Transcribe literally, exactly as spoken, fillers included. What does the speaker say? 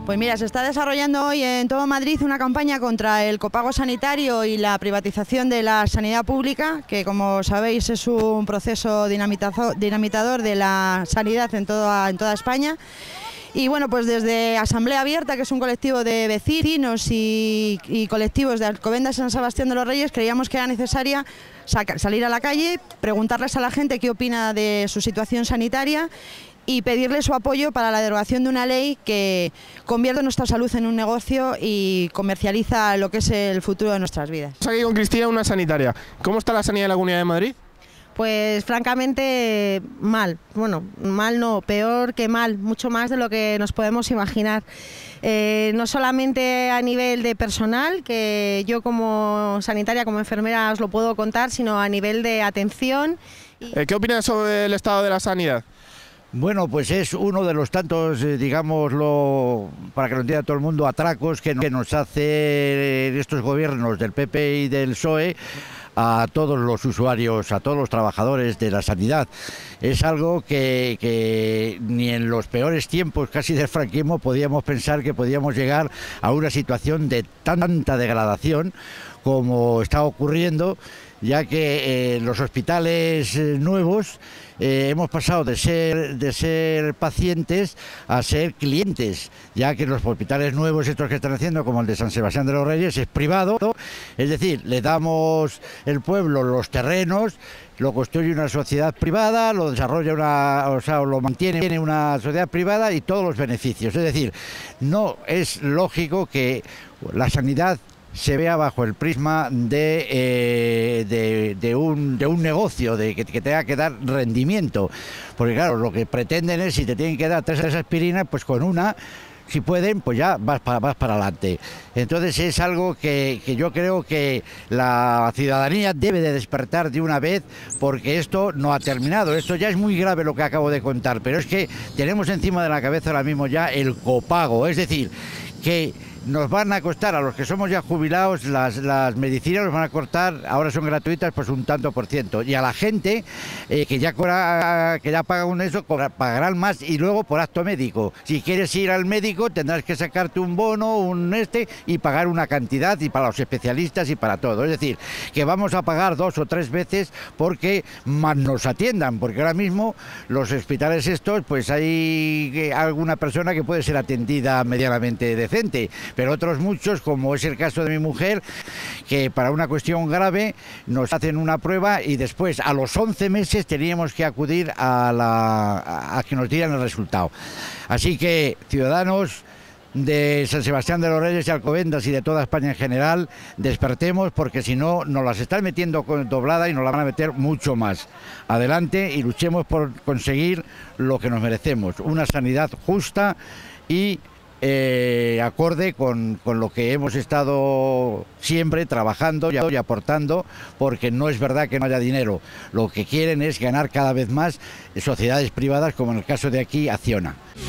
Pues mira, se está desarrollando hoy en todo Madrid una campaña contra el copago sanitario y la privatización de la sanidad pública, que como sabéis es un proceso dinamitador de la sanidad en toda, en toda España. Y bueno, pues desde Asamblea Abierta, que es un colectivo de vecinos y, y colectivos de Alcobendas y San Sebastián de los Reyes, creíamos que era necesaria salir a la calle, preguntarles a la gente qué opina de su situación sanitaria y pedirle su apoyo para la derogación de una ley que convierte nuestra salud en un negocio y comercializa lo que es el futuro de nuestras vidas. Estamos aquí con Cristina, una sanitaria. ¿Cómo está la sanidad de la Comunidad de Madrid? Pues francamente mal, bueno, mal no, peor que mal, mucho más de lo que nos podemos imaginar. Eh, no solamente a nivel de personal, que yo como sanitaria, como enfermera os lo puedo contar, sino a nivel de atención. Y... ¿Qué opinas sobre el estado de la sanidad? Bueno, pues es uno de los tantos, eh, digámoslo, para que lo entienda todo el mundo, atracos que, que nos hacen estos gobiernos del P P y del P S O E a todos los usuarios, a todos los trabajadores de la sanidad. Es algo que, que ni en los peores tiempos casi del franquismo podíamos pensar que podíamos llegar a una situación de tanta degradación como está ocurriendo, ya que eh, los hospitales eh, nuevos eh, hemos pasado de ser, de ser pacientes a ser clientes, ya que los hospitales nuevos estos que están haciendo, como el de San Sebastián de los Reyes, es privado, es decir, le damos el pueblo los terrenos, lo construye una sociedad privada, lo desarrolla una, o sea, lo mantiene una sociedad privada y todos los beneficios. Es decir, no es lógico que la sanidad se vea bajo el prisma de, eh, de, de, un, de un negocio, de que, que tenga que dar rendimiento. Porque claro, lo que pretenden es, si te tienen que dar tres aspirinas, pues con una, si pueden, pues ya vas para, vas para adelante. Entonces es algo que, que yo creo que la ciudadanía debe de despertar de una vez, porque esto no ha terminado. Esto ya es muy grave lo que acabo de contar, pero es que tenemos encima de la cabeza ahora mismo ya el copago, es decir, que nos van a costar a los que somos ya jubilados, las, las medicinas nos van a costar, ahora son gratuitas, pues un tanto por ciento. Y a la gente eh, que ya cobra, que ya paga un eso, cobra, pagarán más y luego por acto médico. Si quieres ir al médico tendrás que sacarte un bono, un este y pagar una cantidad, y para los especialistas y para todo. Es decir, que vamos a pagar dos o tres veces porque más nos atiendan, porque ahora mismo los hospitales estos, pues hay alguna persona que puede ser atendida medianamente decente, pero otros muchos, como es el caso de mi mujer, que para una cuestión grave nos hacen una prueba y después a los once meses teníamos que acudir a, la, a, a que nos dieran el resultado. Así que, ciudadanos de San Sebastián de los Reyes y Alcobendas y de toda España en general, despertemos, porque si no nos las están metiendo doblada y nos la van a meter mucho más. Adelante y luchemos por conseguir lo que nos merecemos, una sanidad justa y Eh, acorde con, con lo que hemos estado siempre trabajando y, y aportando, porque no es verdad que no haya dinero. Lo que quieren es ganar cada vez más sociedades privadas, como en el caso de aquí, Acciona.